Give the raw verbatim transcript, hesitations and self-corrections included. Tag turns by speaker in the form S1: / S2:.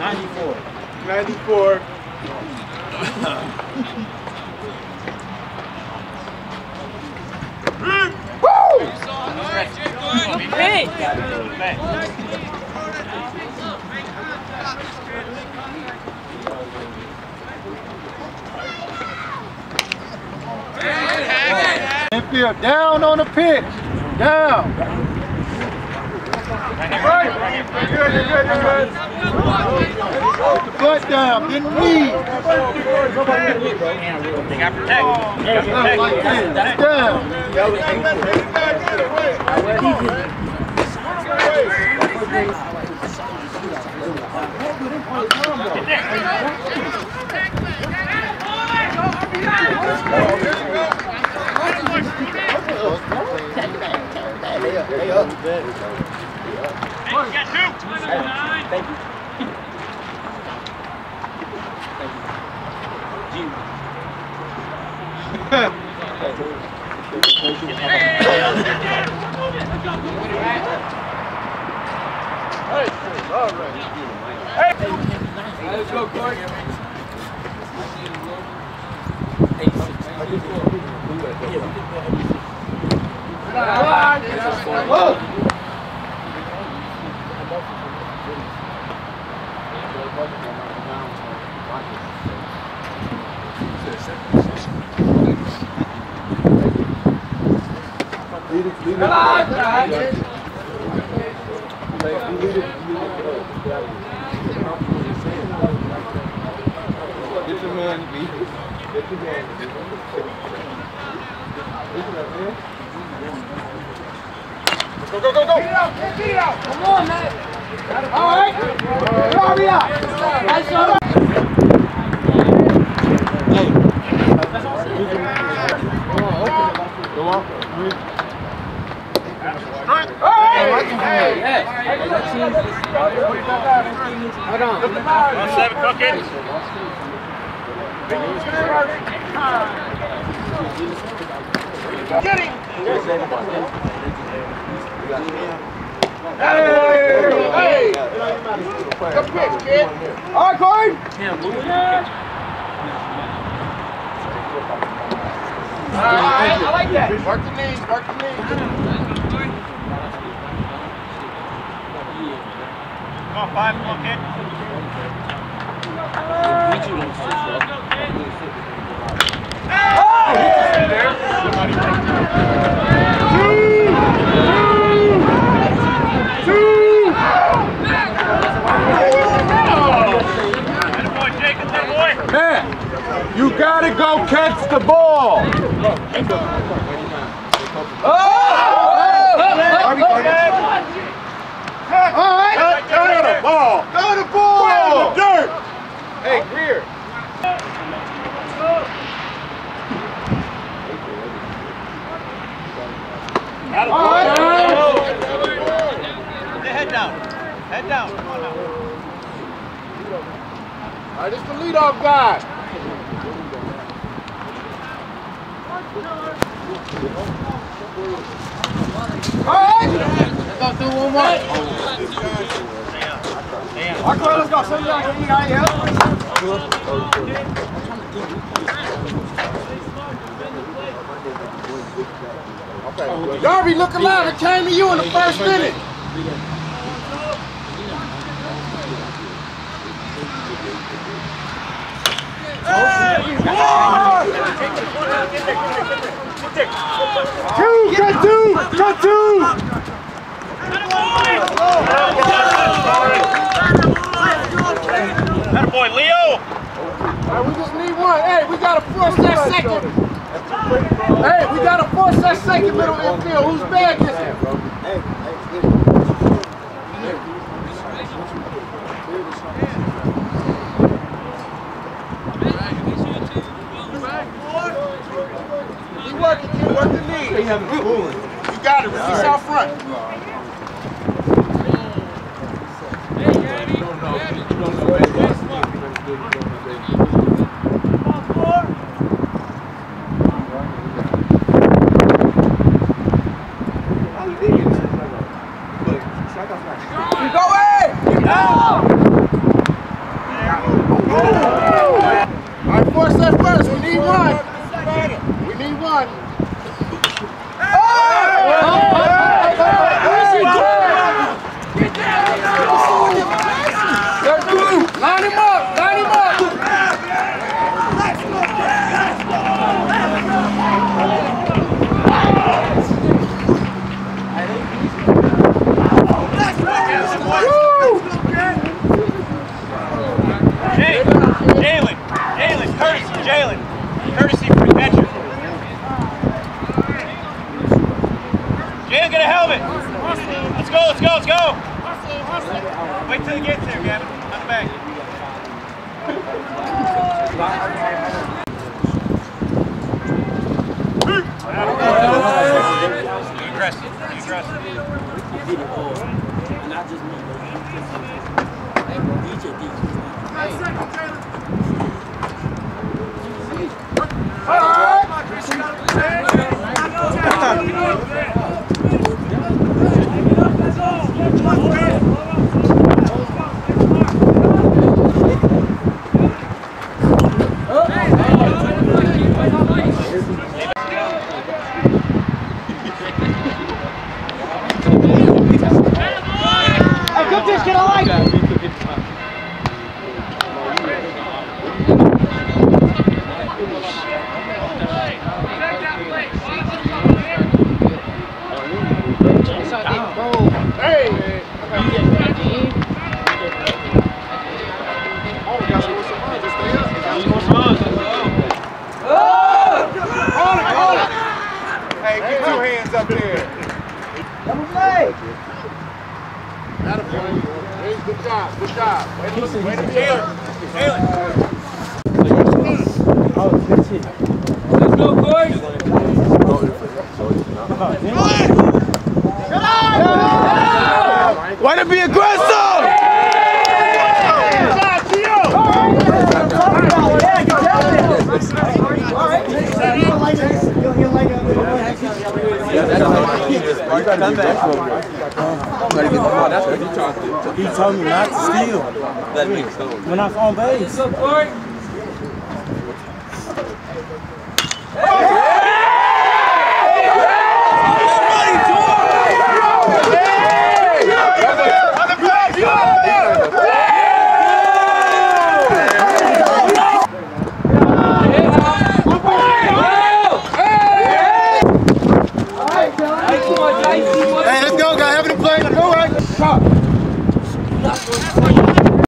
S1: ninety-four.
S2: ninety-four. Woo!
S1: Hey!
S2: Infield down on the pitch. Down. Right. You're good, you're good, you're good. Hold the butt down, didn't need.
S1: They got protect. They got protect.
S2: Like this. That's down. Hey, up.
S1: Hey, you got two. Thank you.
S2: All right. Hey, let's go, Corey. Come on, guys. Get your man, B. Get your man. Go, go, go, go! Get it out! Get it out! Come on, man! All right! Hurry up! Nice shot! Hey! Go on. Hey! Hey! Hold on.
S1: One seven, cook it.
S2: Get him! Hey! Hey! Good pitch, kid. All right, Corey. All right, I like that. Work the knees, work the knees.
S1: Come on, five, come on, kid.
S2: Man, you gotta go catch the ball. Oh! All right. Go to the ball. Go to the ball. Dirt. Hey, Greer. All right.
S1: Head down. Head down. Come on now.
S2: All right, this is the leadoff guy. All right. Let's go do one more. All right, let's go. Send it out here. Right here. Okay. Darby, look alive. It came to you in the first minute. Two, got two, got two.
S1: That boy, Leo.
S2: All right, we just need one. Hey, we gotta force that second. Hey, we gotta force that second middle infield. Whose bag is it? Hey, keep working, keep working the knee. You got it, release out front. Go away! job. Good job. Way to look. Way to be alert.
S1: Let's go, boys.
S3: Way to be aggressive! He told me not to steal when I was on base.
S1: What's up, boy?